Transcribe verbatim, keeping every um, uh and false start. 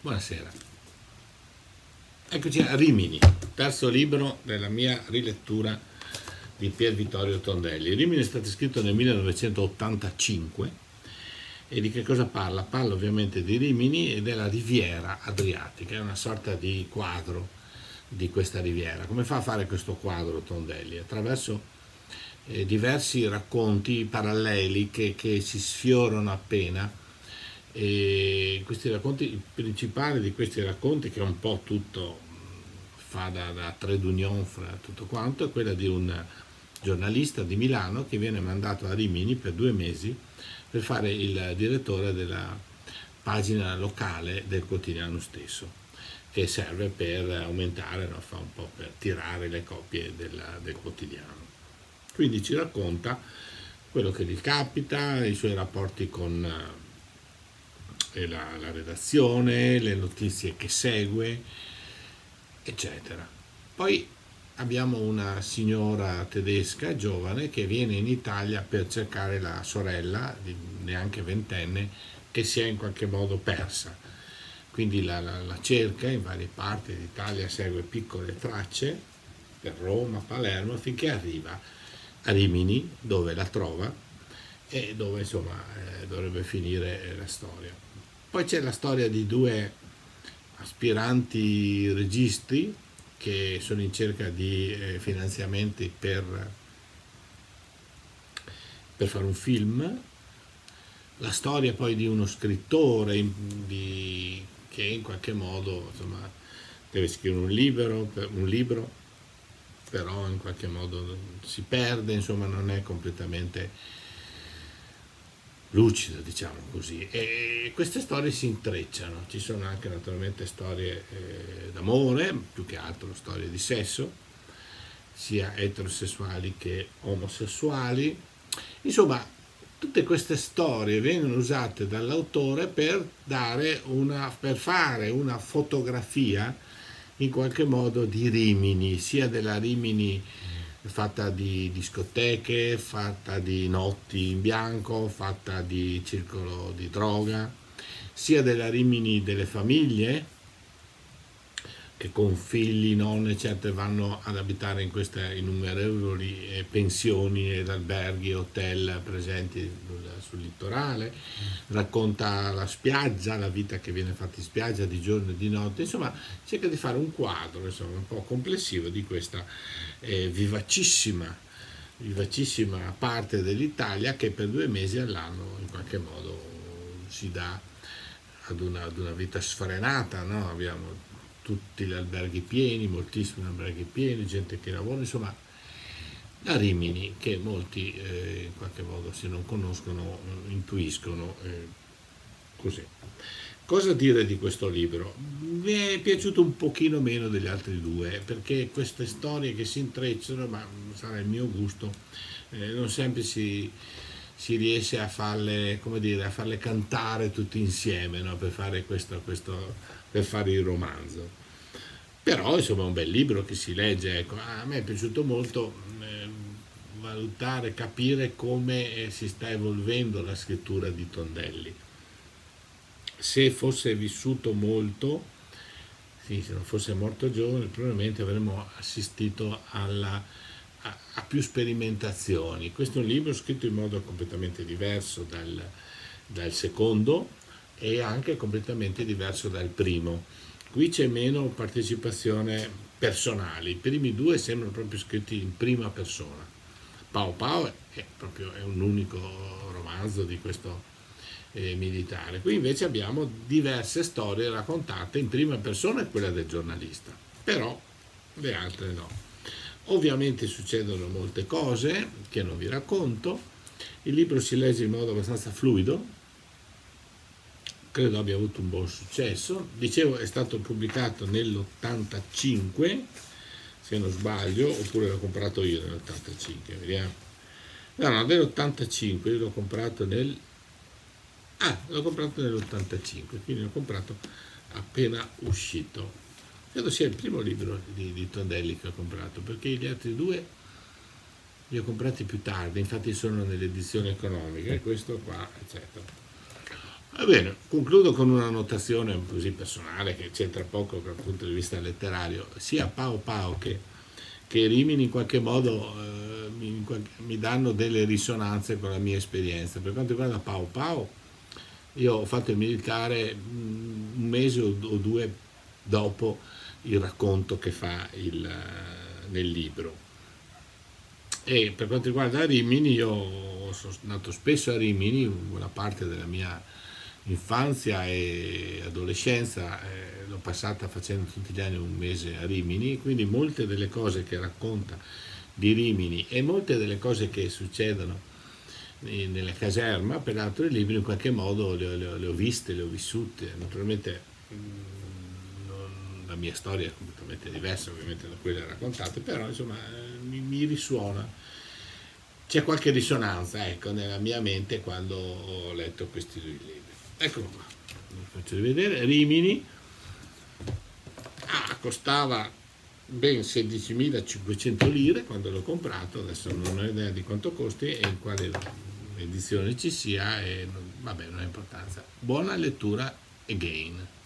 Buonasera. Eccoci a Rimini, terzo libro della mia rilettura di Pier Vittorio Tondelli. Rimini è stato scritto nel millenovecentottantacinque e di che cosa parla? Parla ovviamente di Rimini e della riviera adriatica, è una sorta di quadro di questa riviera. Come fa a fare questo quadro Tondelli? Attraverso eh, diversi racconti paralleli che, che si sfiorano appena. E questi racconti, il principale di questi racconti, che è un po' tutto, fa da, da trade union fra tutto quanto, è quella di un giornalista di Milano che viene mandato a Rimini per due mesi per fare il direttore della pagina locale del quotidiano stesso, che serve per aumentare, no, fa un po' per tirare le copie della, del quotidiano. Quindi ci racconta quello che gli capita, i suoi rapporti con La, la redazione, le notizie che segue, eccetera. Poi abbiamo una signora tedesca giovane che viene in Italia per cercare la sorella, neanche ventenne, che si è in qualche modo persa. Quindi la, la, la cerca in varie parti d'Italia, segue piccole tracce per Roma, Palermo, finché arriva a Rimini, dove la trova e dove insomma eh, dovrebbe finire la storia. Poi c'è la storia di due aspiranti registi che sono in cerca di eh, finanziamenti per, per fare un film, la storia poi di uno scrittore in, di, che in qualche modo insomma, deve scrivere un libro, un libro, però in qualche modo si perde, insomma non è completamente lucido, diciamo così, e queste storie si intrecciano. Ci sono anche naturalmente storie eh, d'amore, più che altro storie di sesso, sia eterosessuali che omosessuali. Insomma, tutte queste storie vengono usate dall'autore per dare una, per fare una fotografia in qualche modo di Rimini, sia della Rimini fatta di discoteche, fatta di notti in bianco, fatta di circolo di droga, sia della Rimini delle famiglie che con figli, nonne, certe vanno ad abitare in queste innumerevoli eh, pensioni ed alberghi, hotel presenti sul litorale, racconta la spiaggia, la vita che viene fatta in spiaggia di giorno e di notte, insomma cerca di fare un quadro insomma, un po' complessivo di questa eh, vivacissima, vivacissima parte dell'Italia che per due mesi all'anno in qualche modo si dà ad una, ad una vita sfrenata, no? Abbiamo tutti gli alberghi pieni, moltissimi alberghi pieni, gente che lavora, insomma a Rimini, che molti eh, in qualche modo se non conoscono intuiscono eh, così. Cosa dire di questo libro? Mi è piaciuto un pochino meno degli altri due, perché queste storie che si intrecciano, ma sarà il mio gusto, eh, non sempre si, si riesce a farle, come dire, a farle cantare tutti insieme, no? Per fare questo, questo, per fare il romanzo. Però insomma è un bel libro che si legge, ecco. A me è piaciuto molto eh, valutare, capire come eh, si sta evolvendo la scrittura di Tondelli. Se fosse vissuto molto, sì, se non fosse morto giovane, probabilmente avremmo assistito alla, a, a più sperimentazioni. Questo è un libro scritto in modo completamente diverso dal, dal secondo e anche completamente diverso dal primo. Qui c'è meno partecipazione personale, i primi due sembrano proprio scritti in prima persona. Pau Pau è proprio è un unico romanzo di questo eh, militare. Qui invece abbiamo diverse storie raccontate in prima persona e quella del giornalista, però le altre no. Ovviamente succedono molte cose che non vi racconto, il libro si legge in modo abbastanza fluido, credo abbia avuto un buon successo. Dicevo, è stato pubblicato nell'ottantacinque, se non sbaglio, oppure l'ho comprato io nell'ottantacinque, vediamo. No, no, nell'ottantacinque, io l'ho comprato nel... Ah, l'ho comprato nell'ottantacinque, quindi l'ho comprato appena uscito. Credo sia il primo libro di, di Tondelli che ho comprato, perché gli altri due li ho comprati più tardi, infatti sono nell'edizione economica, e questo qua, eccetera. Va bene, concludo con una notazione così personale che c'entra poco dal punto di vista letterario. Sia Pao Pao che, che Rimini in qualche modo eh, mi, in qualche- mi danno delle risonanze con la mia esperienza. Per quanto riguarda Pao Pao, io ho fatto il militare mm, un mese o o due dopo il racconto che fa il, eh, nel libro. E per quanto riguarda Rimini, io sono nato spesso a Rimini, una parte della mia infanzia e adolescenza eh, l'ho passata facendo tutti gli anni un mese a Rimini, quindi molte delle cose che racconta di Rimini e molte delle cose che succedono eh, nella caserma, peraltro i libri in qualche modo le, ho le ho- le ho viste, le ho vissute. Naturalmente mm, non- la mia storia è completamente diversa ovviamente da quelle raccontate, però insomma eh, mi, mi risuona. C'è qualche risonanza, ecco, nella mia mente quando ho letto questi due libri. Eccolo qua, vi faccio rivedere. Rimini ah, costava ben sedicimilacinquecento lire quando l'ho comprato, adesso non ho idea di quanto costi e in quale edizione ci sia, e non- vabbè, non ha importanza. Buona lettura again.